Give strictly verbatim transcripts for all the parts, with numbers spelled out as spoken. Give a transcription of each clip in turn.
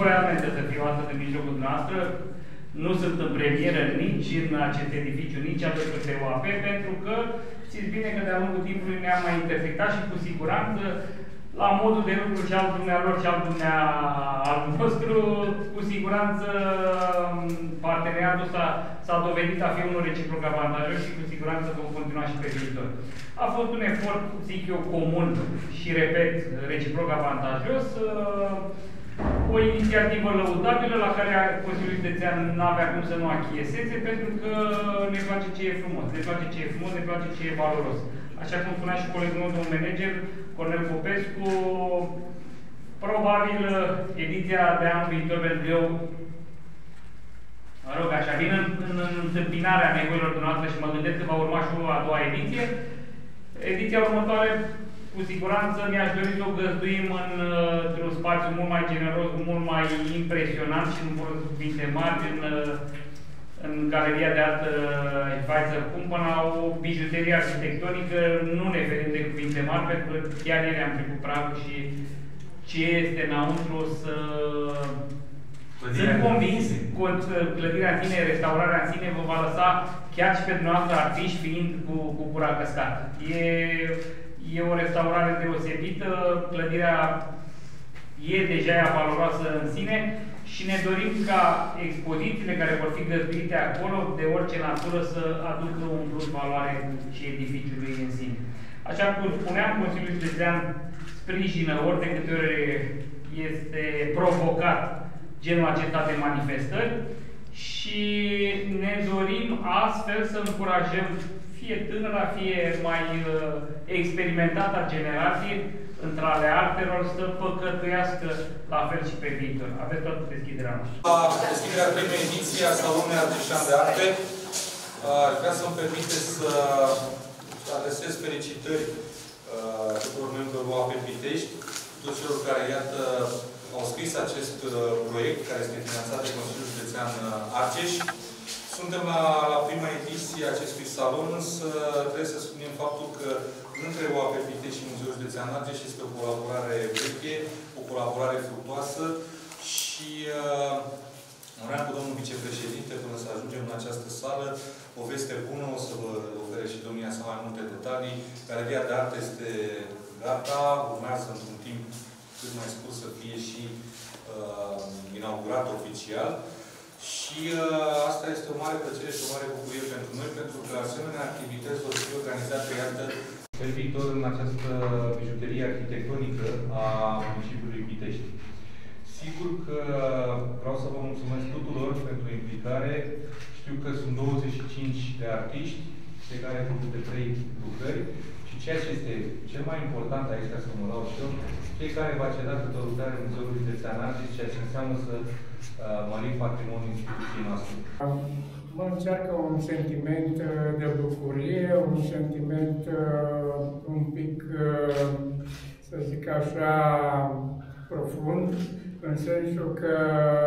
realmente să fiu astăzi în mijlocul noastră. Nu sunt în premieră nici în acest edificiu, nici alături de O A P, pentru că știți bine că de-a lungul timpului ne-am mai intersectat și cu siguranță la modul de lucru și al dumnealor și al dumnea al nostru, cu siguranță parteneriatul s-a dovedit a fi unul reciproc avantajos și cu siguranță vom continua și pe viitor. A fost un efort, zic eu, comun și, repet, reciproc avantajos, o inițiativă lăudabilă la care Consiliul Județean nu avea cum să nu achieseze, pentru că ne place ce e frumos, ne place ce e frumos, ne place ce e valoros. Așa cum spunea și colegul meu, domnul manager, Cornel Popescu, probabil ediția de anul viitor, pentru că eu, mă rog, așa, vin în, în, în întâmpinarea nevoilor dumneavoastră și mă gândesc că va urma și o a doua ediție. Ediția următoare, cu siguranță, mi-aș dori să o găzduim într-un spațiu mult mai generos, mult mai impresionant și nu vor cuvinte mari, în, în Galeria de Artă Schweizer Kumpana, o bijuterie arhitectonică, nu ne ferim de cuvinte mari, pentru că chiar ieri am trecut pragul și ce este înăuntru să... Sunt convins că clădirea în sine, restaurarea în sine, vă va lăsa chiar și pe dumneavoastră artiști fiind cu, cu gura căscată. E, e o restaurare deosebită, clădirea e deja valoroasă în sine și ne dorim ca expozițiile care vor fi găzduite acolo, de orice natură, să aducă un plus valoare și edificiului în sine. Așa cum spuneam, Consiliul Județean sprijină ori de câte ori este provocat genul acesta de manifestări și ne dorim astfel să încurajăm fie tânăra, fie mai uh, experimentată generație între ale artelor să păcătuiască la fel și pe viitor. Aveți toată deschiderea noastră. La deschiderea primei ediții a Salonului Artișan de Arte, vreau să-mi permite să adresez felicitări uh, tuturor membrilor O A P Pitești, toți celor care, iată, au scris acest uh, proiect, care este finanțat de Consiliul Județean Argeș. Suntem la, la prima ediție a acestui salon, însă trebuie să spunem faptul că între O A P Pitești și Muzeul Județean Argeș este o colaborare veche, o colaborare fructuoasă și uh, vreau cu domnul vicepreședinte, până să ajungem în această sală, o veste bună, o să vă ofere și domnia sa mai multe detalii. Galeria de Artă este gata, urmează într-un timp cât mai scurt să fie și uh, inaugurată oficial. Și uh, asta este o mare plăcere și o mare bucurie pentru noi, pentru că asemenea activități vor fi organizate, iată, pe viitor în această bijuterie arhitectonică a municipiului Pitești. Sigur că vreau să vă mulțumesc tuturor pentru implicare. Știu că sunt douăzeci și cinci de artiști, fiecare cu câte trei lucrări. Și ceea ce este cel mai important aici, ca să mă dau și eu, fiecare va ceda câte o lucrare în Muzeul Județean Argeș, ceea ce înseamnă să uh, mărim patrimoniul instituției noastre. Mă încearcă un sentiment de bucurie, un sentiment uh, un pic, uh, să zic așa, profund, în sensul că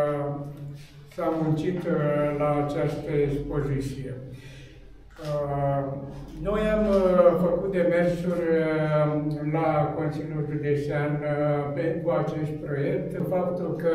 s-a muncit uh, la această expoziție. Uh, noi am uh, făcut demersuri uh, la Consiliul Județean uh, pentru acest proiect. Faptul că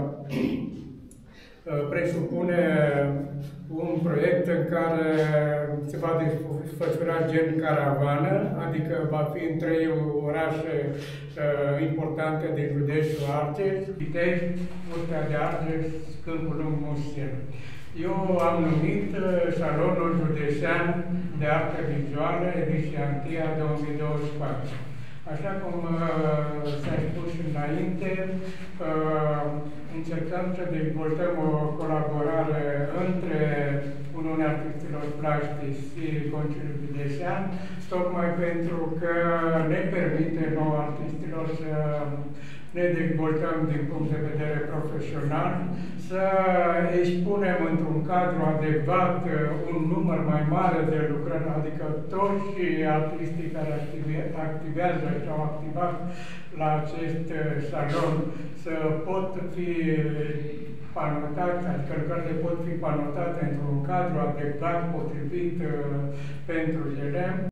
uh, presupune un proiect în care se va desfășura gen caravană, adică va fi în trei orașe uh, importante de județul Argeș, Pitești, Curtea de Argeș, Câmpul Lung Mușcel. Eu am numit uh, Salonul Județean de Artă Vizuală, ediția întâia două mii douăzeci și patru. Așa cum uh, s-a spus înainte, uh, încercăm să dezvoltăm o colaborare între Uniunea Artistilor Plastici și Consiliul Județean, tocmai pentru că ne permite nouă artistilor să ne dezvoltăm din punct de vedere profesional, să expunem într-un cadru adecvat un număr mai mare de lucrări, adică toți artiștii care activează și au activat la acest salon să pot fi panotate, adică lucrările pot fi panotate într-un cadru adecvat, potrivit pentru ele.